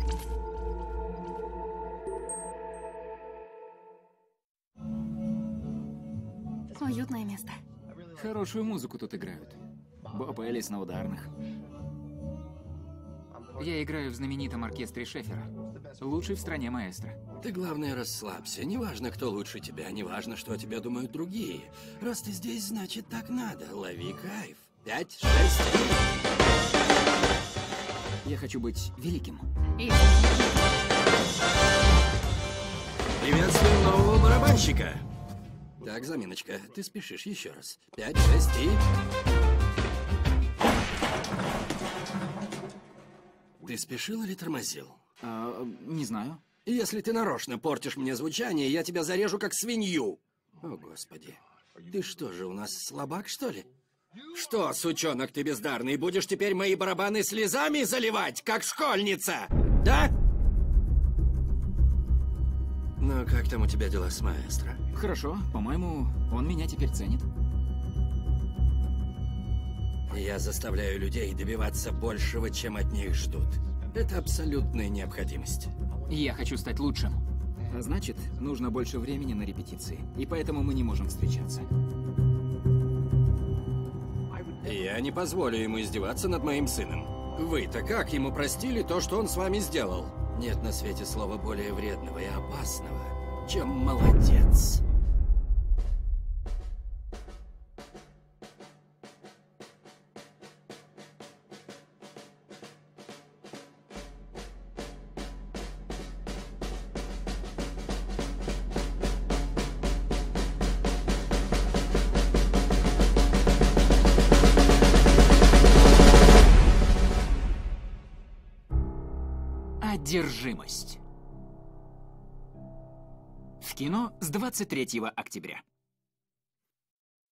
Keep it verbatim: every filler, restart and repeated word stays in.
Уютное место. Хорошую музыку тут играют. Боб Эллис на ударных. Я играю в знаменитом оркестре Шефера. Лучший в стране маэстро. Ты, главное, расслабься. Неважно, кто лучше тебя, неважно, что о тебе думают другие. Раз ты здесь, значит, так надо. Лови кайф. Пять, шесть. Я хочу быть великим. И... Приветствуем нового барабанщика. Так, заминочка, ты спешишь еще раз. Пять, шесть и... Ты спешил или тормозил? А, не знаю. Если ты нарочно портишь мне звучание, я тебя зарежу как свинью. О, Господи. Ты что же, у нас слабак, что ли? Что, сучонок ты бездарный, будешь теперь мои барабаны слезами заливать, как школьница? Да? Ну, как там у тебя дела с маэстро? Хорошо, по-моему, он меня теперь ценит. Я заставляю людей добиваться большего, чем от них ждут. Это абсолютная необходимость. Я хочу стать лучшим. А значит, нужно больше времени на репетиции. И поэтому мы не можем встречаться. Я не позволю ему издеваться над моим сыном. Вы-то как ему простили то, что он с вами сделал? Нет на свете слова более вредного и опасного, чем молодец. Одержимость. В кино с двадцать третьего октября.